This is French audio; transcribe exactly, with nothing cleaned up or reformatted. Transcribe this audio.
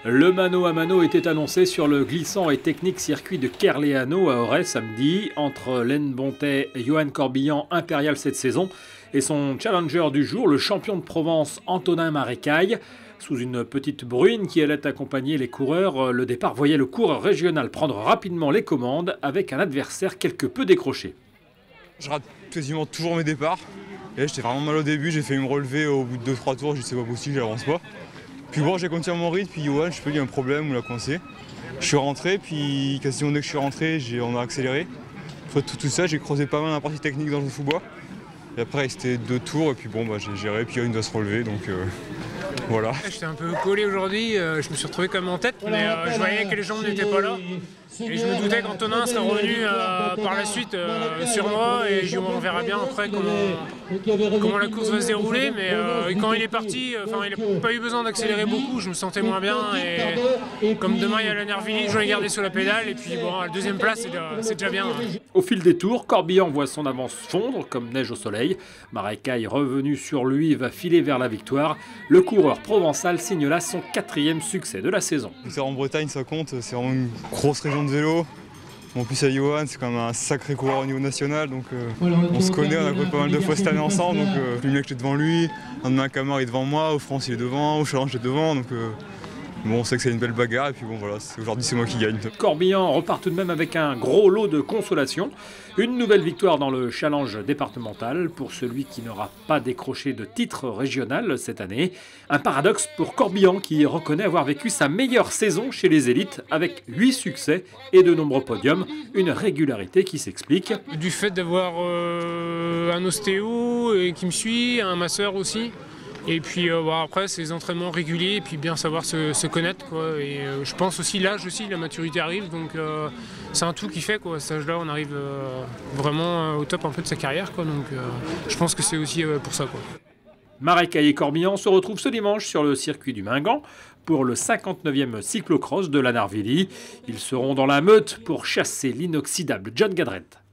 Le mano à mano était annoncé sur le glissant et technique circuit de Kerleano à Auray samedi entre Len Bontet et Johan Corbillan, impérial cette saison, et son challenger du jour, le champion de Provence Antonin Marécaille. Sous une petite bruine qui allait accompagner les coureurs, le départ voyait le coureur régional prendre rapidement les commandes avec un adversaire quelque peu décroché. Je rate quasiment toujours mes départs. Et j'étais vraiment mal au début, j'ai failli me relever au bout de deux trois tours, je sais pas possible, j'avance pas. Puis bon, j'ai continué mon rythme, puis Johan, je sais pas, il y a un problème, on l'a coincé. Je suis rentré, puis quasiment dès que je suis rentré, on a accéléré. Après tout, tout ça, j'ai creusé pas mal la partie technique dans le Foubois. Et après, c'était deux tours, et puis bon, bah, j'ai géré, puis Johan doit se relever, donc euh, voilà. J'étais un peu collé aujourd'hui, euh, je me suis retrouvé comme en tête, mais euh, je voyais que les jambes n'étaient pas là. Et je me doutais qu'Antonin serait revenu euh, par la suite euh, sur moi, et je, on verra bien après comment, comment la course va se dérouler. Mais euh, quand il est parti, euh, il n'a pas eu besoin d'accélérer beaucoup, je me sentais moins bien. Et comme demain il y a la Nervilly, je l'ai gardé sur la pédale, et puis bon, à la deuxième place, c'est déjà, déjà bien. Au fil des tours, Corbillan voit son avance fondre comme neige au soleil. Marécaille, revenu sur lui, va filer vers la victoire. Le coureur provençal signe là son quatrième succès de la saison. En Bretagne, ça compte, c'est vraiment une grosse région de vélo. En plus, à Johan, c'est quand même un sacré coureur au niveau national, donc euh, on se connaît, on a couru pas mal de fois cette année ensemble. Donc euh, le mec, j'étais devant lui, un Camar est devant moi, au France il est devant, au Challenge il est devant. Donc euh, bon, on sait que c'est une belle bagarre, et puis bon voilà, aujourd'hui c'est moi qui gagne. Corbillan repart tout de même avec un gros lot de consolation. Une nouvelle victoire dans le challenge départemental pour celui qui n'aura pas décroché de titre régional cette année. Un paradoxe pour Corbillan qui reconnaît avoir vécu sa meilleure saison chez les élites avec huit succès et de nombreux podiums. Une régularité qui s'explique. Du fait d'avoir euh, un ostéo et qui me suit, un masseur aussi. Et puis euh, bon, après, c'est les entraînements réguliers et puis bien savoir se, se connaître, quoi. Et euh, je pense aussi l'âge aussi, la maturité arrive, donc euh, c'est un tout qui fait, quoi. À cet âge-là, on arrive euh, vraiment au top un peu de sa carrière, quoi. Donc euh, je pense que c'est aussi euh, pour ça, quoi. Marécaille et Corbillan se retrouvent ce dimanche sur le circuit du Mingan pour le cinquante-neuvième cyclocross de la Nervilly. Ils seront dans la meute pour chasser l'inoxydable John Gadret.